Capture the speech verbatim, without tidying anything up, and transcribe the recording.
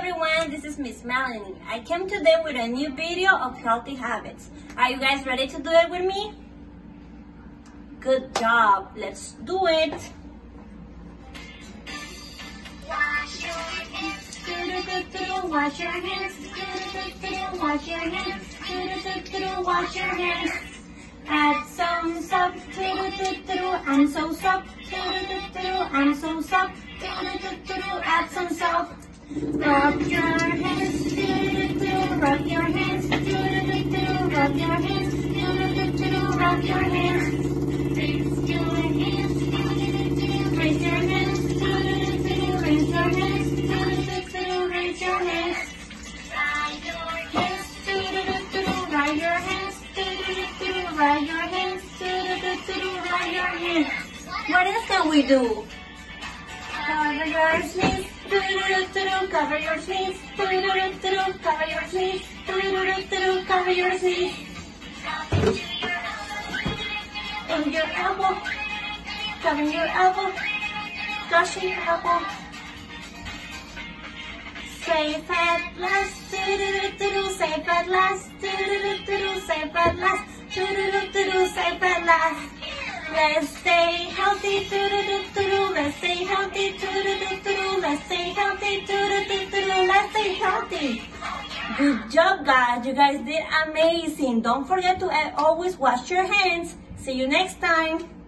everyone, this is Miss Melanie. I came today with a new video of healthy habits. Are you guys ready to do it with me? Good job, let's do it. Wash your hands, wash your hands, wash your hands, wash your hands. Add some soap, and so soap, and so soap, add some soap. Rub your hands, rub your hands, rub your hands, rub your hands. Raise your hands, raise your hands, raise your hands, raise your hands. Dry your hands, dry your hands, dry your hands. What else can we do? Cover your sneeze, cover your sneeze, cover your sneeze, cover your sneeze. In your elbow, cover your elbow, brushing your elbow. Safe at last, safe at last, safe at last, safe at last. Let's stay healthy, let's stay healthy, let's stay healthy, let's stay healthy. Good job, guys. You guys did amazing. Don't forget to always wash your hands. See you next time.